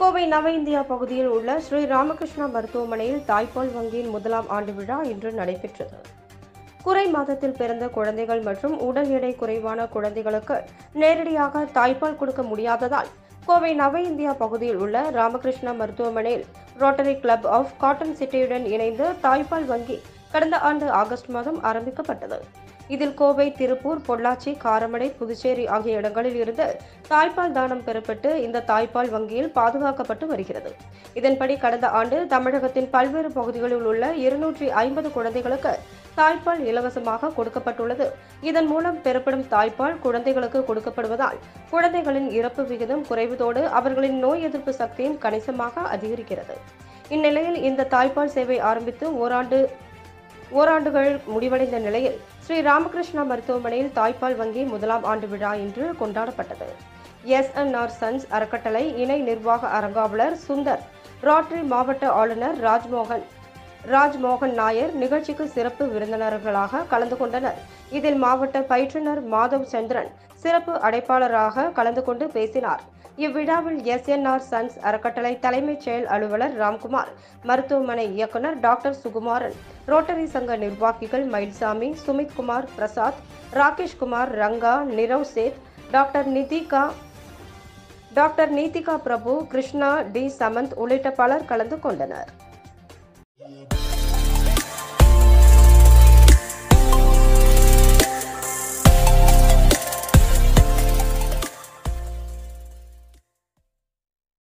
கோவை நவ இந்தியா பகுதியில் உள்ள ஸ்ரீ ராமகிருஷ்ணா மருத்துவமனையில் தாய்ப்பால் வங்கியின் முதலாம் ஆண்டு விழா இன்று நடைபெற்றது. குறை மாதத்தில் பிறந்த குழந்தைகள் மற்றும் உடல் எடை குறைவான குழந்தைகளுக்கு நேரடியாக தாய்ப்பால் கொடுக்க முடியாததால் கோவை நவ இந்தியா பகுதியில் உள்ள ராமகிருஷ்ணா மருத்துவமனையில் ரோட்டரி கிளப் ஆஃப் காட்டன் சிட்டியுடன் இணைந்து தாய்ப்பால் வங்கி கடந்த ஆண்டு ஆகஸ்ட் மாதம் ஆரம்பிக்கப்பட்டது. இதில் கோவை, திருப்பூர், பொள்ளாச்சி, காரமடை, புதுச்சேரி ஆகிய இடங்களில் இருந்து தாய்ப்பால் தானம் பெறப்பட்டு இந்த தாய்ப்பால் வங்கியில் பாதுகாக்கப்பட்டு வருகிறது. இதன்படி கடந்த ஆண்டு தமிழகத்தின் பல்வேறு பகுதிகளில் உள்ள 250 குழந்தைகளுக்கு தாய்ப்பால் இலவசமாக கொடுக்கப்பட்டுள்ளது. இதன் மூலம் பெறப்படும் தாய்ப்பால் குழந்தைகளுக்கு கொடுக்கப்படுவதால் குழந்தைகளின் இறப்பு விகிதம் குறைவதோடு அவர்களின் நோய் எதிர்ப்பு சக்தியும் கணிசமாக அதிகரிக்கிறது. இந்நிலையில் இந்த தாய்ப்பால் சேவை ஆரம்பித்து ஓராண்டுகள் முடிவடைந்த நிலையில் ஸ்ரீ ராமகிருஷ்ணா மருத்துவமனையில் தாய்ப்பால் வங்கி முதலாம் ஆண்டு விழா இன்று கொண்டாடப்பட்டது. SNR சன்ஸ் அறக்கட்டளை இணை நிர்வாக அரங்காவலர் சுந்தர், ரோட்டரி மாவட்ட ஆளுநர் ராஜ்மோகன் நாயர் நிகழ்ச்சிக்கு சிறப்பு விருந்தினர்களாக கலந்து கொண்டனர். இதில் மாவட்ட பயிற்றுனர் மாதவ் சந்திரன் சிறப்பு அழைப்பாளராக கலந்து கொண்டு பேசினார். இவ்விழாவில் SNR சன்ஸ் அறக்கட்டளை தலைமைச் செயல் அலுவலர் ராம்குமார், மருத்துவமனை இயக்குநர் டாக்டர் சுகுமாரன், ரோட்டரி சங்க நிர்வாகிகள் மயில்சாமி, சுமித்குமார், பிரசாத், ராகேஷ்குமார், ரங்கா, நிரவ் சேத், டாக்டர் நீதிகா பிரபு, கிருஷ்ணா டி சமந்த் உள்ளிட்ட பலர் கலந்து கொண்டனர்.